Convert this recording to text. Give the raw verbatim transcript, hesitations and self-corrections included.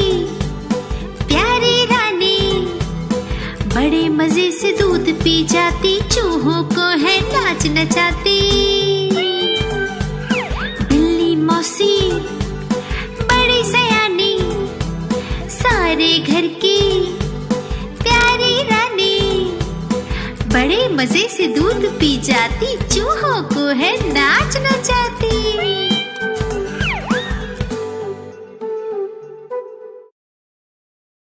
प्यारी रानी, बड़े मजे से दूध पी जाती, चूहों को है नाच नचाती। बिल्ली मौसी बड़ी सयानी, सारे घर की प्यारी रानी, बड़े मजे से दूध पी जाती, चूहों को है नाच नचाती।